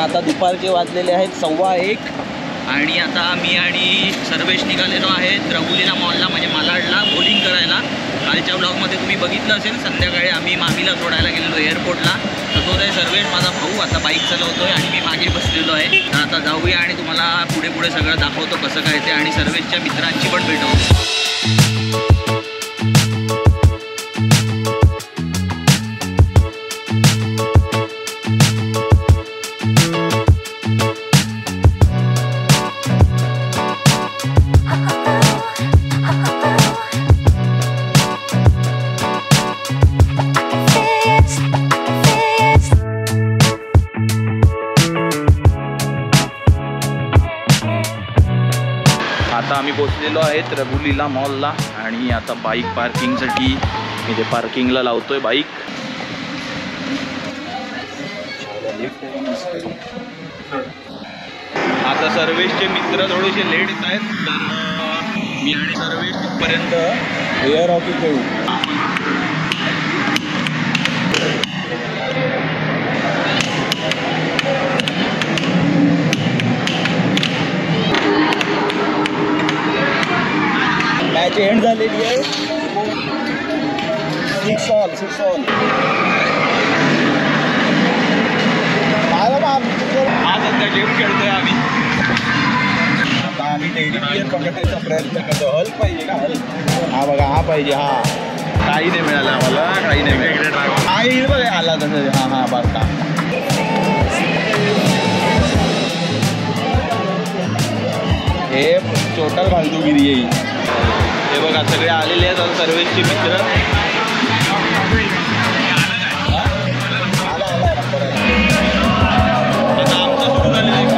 आता दुपारचे वाजलेले आहेत 1:15 आणि आता मी आणि सर्वेश निघालेलो आहेत रघुलीला मॉलला, म्हणजे मालाडला बॉलिंग करायला. कालच्या ब्लॉगमध्ये तुम्ही बघितलं असेल, संध्याकाळी आम्ही मामीला सोडायला गेलेलो एअरपोर्टला. तर तो आहे सर्वेश माझा भाऊ, आता बाईक चालवतोय आणि मी मागे बसलेलो आहे. तर आता जाऊया आणि तुम्हाला पुढे पुढे सगळं दाखवतो कसं काय ते, आणि सर्वेशच्या मित्रांची पण भेट होते. आता आम्ही पोचलेलो आहेत रघुलीला मॉलला आणि आता बाईक पार्किंगसाठी इथे पार्किंगला लावतोय बाईक. आता सर्वेशचे मित्र थोडेसे लेट येत आहेत, तर मी आणि सर्वेश तिथपर्यंत एअर हॉकी खेळू. मॅच एंड झालेली आहे. 6 ऑल. हा सध्या गेम खेळतोय आम्ही. आता आम्ही टेडी बियर पकडण्याचा प्रयत्न करतो. हल पाहिजे का? हल हा बघा, हा पाहिजे. हा काही नाही मिळालं आम्हाला, काही नाही मिळालं. हा येईल बघा, आला तसं. हा बस का. हे टोटल फालतूगिरी येईल. हे बघा सगळे आलेले आहेत आता सर्वेचे मित्र. आता आमचं सुरू झालेलं आहे.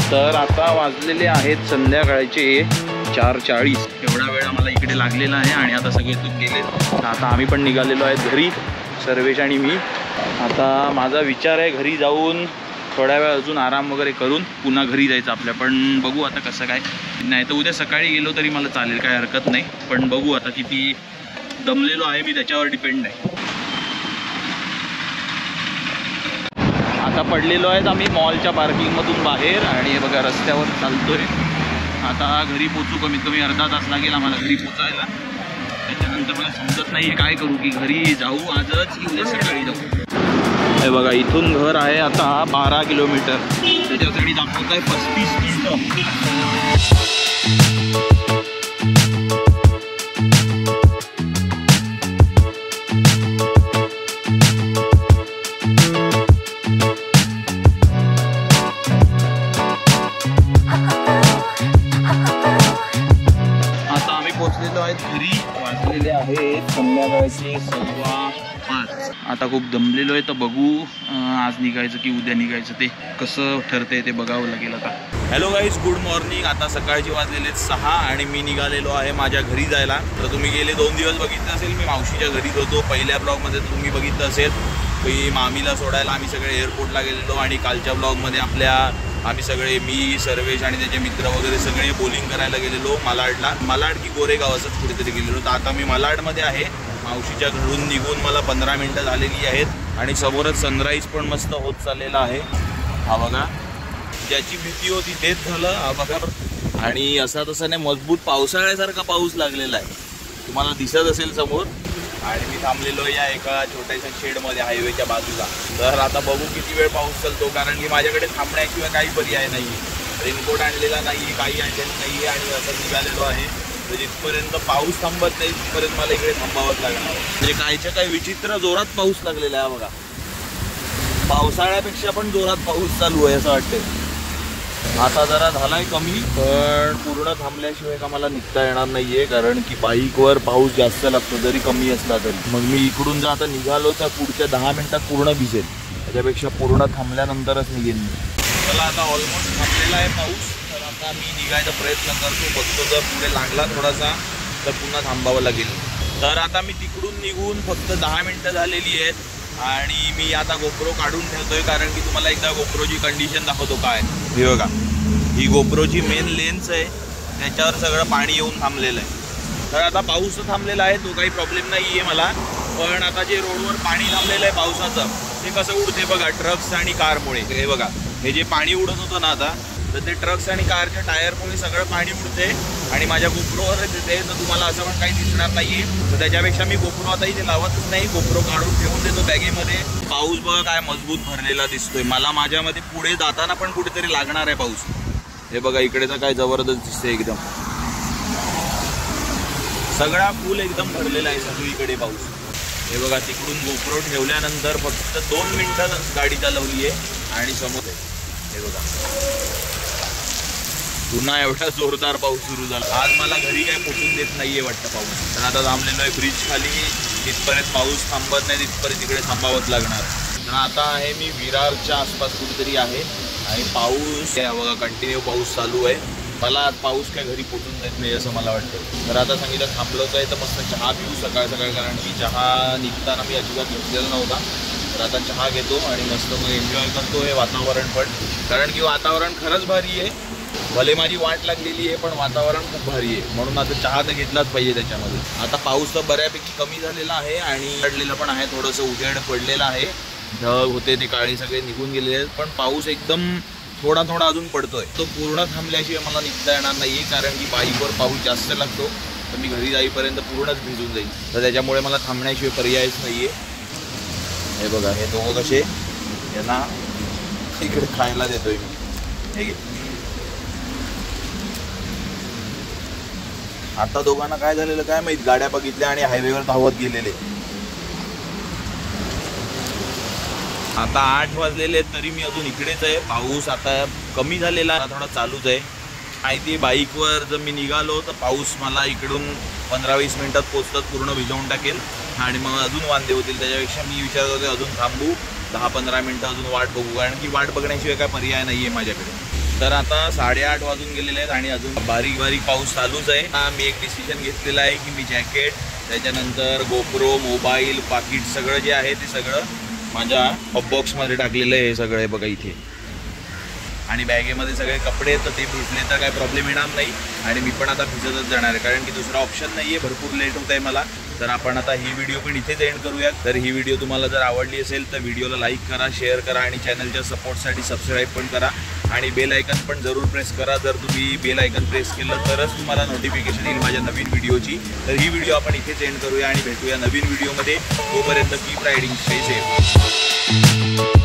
तर आता वाजलेले आहेत संध्याकाळचे 4:40. एवढा वेळ आम्हाला इकडे लागलेला आहे आणि आता सगळे गेले. आता आम्ही पण निघालेलो आहेत घरी, सर्वेश आणि मी. आता माझा विचार आहे घरी जाऊन थोड्या वेळ अजून आराम वगैरे करून पुन्हा घरी जायचं आपल्या. पण बघू आता कसं काय. नाही तर उद्या सकाळी गेलो तरी मला चालेल, काय हरकत नाही. पण बघू आता किती दमलेलो आहे मी त्याच्यावर डिपेंड आहे. आता पडलेलो आहेत आम्ही मॉलच्या पार्किंगमधून बाहेर आणि हे बघा रस्त्यावर चालतोय. आता घरी पोचू, कमीत कमी अर्धा तास लागेल आम्हाला घरी पोचायला. त्याच्यानंतर मला समजत नाही काय करू, की घरी जाऊ आजच की उद्या सकाळी जाऊ. हे बघा इथून घर आहे आता 12 किलोमीटर, त्याच्यासाठी दाखवत आहे 35 मिनिटं. घरी वाजलेले आहेत संध्याकाळचे 5:15. आता खूप दमलेलो आहे, तर बघू आज निघायचं की उद्या निघायचं, ते कसं ठरते ते बघावं लागेल आता. Hello guys, good morning. आता सकाळचे वाजलेले 6 आणि मी निघालेलो आहे माझ्या घरी जायला. तर तुम्ही गेले 2 दिवस बघितलं असेल मी मावशीच्या घरीच होतो. पहिल्या ब्लॉगमध्ये तुम्ही बघितलं असेल की मामीला सोडायला आम्ही सगळे एअरपोर्टला गेलेलो. आणि कालच्या ब्लॉगमध्ये आम्ही सगळे, मी, सर्वेश आणि त्याचे मित्र वगैरे सगळे बोलिंग करायला गेलेलो मालाड की गोरेगाव असंच कुठेतरी गेलेलो. तर आता मी मालाडमध्ये आहे. मावशीच्या घरून निघून मला 15 मिनटं झालेली आहेत आणि समोरच सनराईज पण मस्त होत चाललेला आहे. हा बघा, ज्याची भीती होती तेच झालं. हा बघा, आणि असा तसा नाही, मजबूत पावसाळ्यासारखा पाऊस लागलेला आहे, तुम्हाला दिसत असेल समोर. आणि मी थांबलेलो या एका छोट्याशा शेडमध्ये हायवेच्या बाजूला. तर आता बघू किती वेळ पाऊस चालतो, कारण की माझ्याकडे थांबण्याशिवाय काही पर्याय नाही. रेनकोट आणलेला नाही, काही आणलेलं नाही आणि असं निघालेलो आहे. तर जिथपर्यंत पाऊस थांबत नाही तिथपर्यंत मला इकडे थांबावंच लागणार. म्हणजे कायच्या काय विचित्र जोरात पाऊस लागलेला आहे बघा. पावसाळ्यापेक्षा पण जोरात पाऊस चालू आहे असं वाटतंय. आता जरा झालाय कमी, पण पूर्ण थांबल्याशिवाय का मला निघता येणार नाहीये, कारण की बाईकवर पाऊस जास्त लागतो जरी कमी असला तरी. मग मी इकडून जर आता निघालो तर पुढच्या 10 मिनिटात पूर्ण भिजेल, त्याच्यापेक्षा पूर्ण थांबल्यानंतरच निघेन मी. चला, आता ऑलमोस्ट थांबलेला आहे पाऊस. तर आता मी निघायचा प्रयत्न करतो, बघतो जर पुढे लागला थोडासा तर पुन्हा थांबावं लागेल. तर आता मी तिकडून निघून फक्त 10 मिनिटं झालेली आहेत आणि मी आता गोप्रो काढून ठेवतोय, कारण की तुम्हाला एकदा गोप्रोची कंडिशन दाखवतो काय. हे बघा, ही गोप्रोची मेन लेन्स आहे, त्याच्यावर सगळं पाणी येऊन थांबलेलं आहे. तर आता पाऊस थांबलेला आहे, तो काही प्रॉब्लेम नाही आहे मला. पण आता जे रोडवर पाणी थांबलेलं आहे पावसाचं, ते कसं उडते बघा ट्रक्स आणि कारमुळे. हे बघा, हे जे पाणी उडत होतं ना आता, तर ते ट्रक्स आणि कारच्या टायरमुळे सगळं पाणी उडते आणि माझ्या गोप्रोवरच येते. तर तुम्हाला असं पण काही दिसणार नाही आहे. तर त्याच्यापेक्षा मी गोप्रो आता इथे लावतच नाही, गोप्रो काढून ठेवून देतो बॅगेमध्ये. पाऊस बघा काय मजबूत भरलेला दिसतोय मला. माझ्यामध्ये पुढे जाताना पण कुठेतरी लागणार आहे पाऊस. हे बघा, इकडे तर काय जबरदस्त दिसते एकदम. सगळा फुल एकदम भरलेला आहे सगळीकडे पाऊस. हे बघा, तिकडून गोप्रो ठेवल्यानंतर फक्त 2 मिनिटं गाडी चालवली आहे आणि समोर आहे. हे बघा, पुन्हा एवढा जोरदार पाऊस सुरू झाला. आज मला घरी काय पोचून देत नाहीये वाटतं पाऊस. तर आता थांबलेलो आहे ब्रिज खाली, तिथपर्यंत पाऊस थांबत नाही, तिथपर्यंत तिकडे थांबावंच लागणार. तर आता आहे मी विरारच्या आसपास कुठेतरी आहे आणि पाऊस बघा कंटिन्यू पाऊस चालू आहे. मला आज पाऊस काय घरी पोचून देत नाही असं मला वाटतं. तर आता सांगितलं थांबलोच आहे, तर मस्त चहा पिऊ सकाळ सकाळ, कारण की चहा निघताना मी अजिबात घेतलेला नव्हता. तर आता चहा घेतो आणि मस्त मग एन्जॉय करतो हे वातावरण पण, कारण की वातावरण खरंच भारी आहे. भले माझी वाट लागलेली आहे पण वातावरण खूप भारी आहे, म्हणून आता चहा तर घेतलाच पाहिजे त्याच्यामध्ये. आता पाऊस तर बऱ्यापैकी कमी झालेला आहे आणि पडलेला पण आहे, थोडंसं उजेड पडलेलं आहे. ढग होते ते काळे सगळे निघून गेलेले आहेत, पण पाऊस एकदम थोडा थोडा अजून पडतोय. तो पूर्ण थांबल्याशिवाय मला निघता येणार नाही, कारण की बाईकवर पाऊस जास्त लागतो. तर मी घरी जाईपर्यंत पूर्णच भिजून जाईल. तर त्याच्यामुळे मला थांबण्याशिवाय पर्यायच नाही आहे. हे बघा, हे दोघं कसे यांना इकडे खायला देतोय मी. हे आता दोघांना काय झालेलं काय माहित, गाड्या बघितल्या आणि हायवेवर धावत गेलेले. आता 8 वाजलेले तरी मी अजून इकडेच आहे. पाऊस आता कमी झालेला, थोडा चालूच आहे. माहिती बाईकवर जर मी निघालो तर पाऊस मला इकडून 15-20 मिनिटात पोचतात पूर्ण भिजवून टाकेल आणि मग अजून वांदे होतील. त्याच्यापेक्षा मी विचारत होते अजून थांबू 10-15 मिनिटं अजून वाट बघू, कारण की वाट बघण्याशिवाय काय पर्याय नाही आहे माझ्याकडे. तर आता 8:30 वाजून गेलेले आहेत आणि अजून बारीक बारीक पाऊस चालूच आहे. मी एक डिसिजन घेतलेला आहे की मी जॅकेट, त्याच्यानंतर गोप्रो, मोबाईल, पाकिट सगळं जे आहे ते सगळं माझ्या हॉटबॉक्समध्ये टाकलेलं आहे. हे सगळं आहे बघा इथे. आणि बॅगेमध्ये सगळे कपडे तर ते भिजले तर काय प्रॉब्लेम येणार नाही. आणि मी पण आता भिजतच जाणार आहे कारण की दुसरा ऑप्शन नाही आहे. भरपूर लेट होत आहे मला. तर आपण आता ही व्हिडिओ पण इथेच एंड करूयात. तर ही व्हिडिओ तुम्हाला जर आवडली असेल तर व्हिडिओला लाईक करा, शेअर करा आणि चॅनलच्या सपोर्टसाठी सबस्क्राईब पण करा. आणि बेल आयकन पण जरूर प्रेस करा. जर तुम्ही बेल आयकन प्रेस केलं तरच तुम्हाला नोटिफिकेशन येईल माझ्या नवीन व्हिडिओची. तर ही व्हिडिओ आपण इथेच एंड करूया आणि भेटूया नवीन व्हिडिओमध्ये. तोपर्यंत कीप रायडिंग, स्टे सेफ.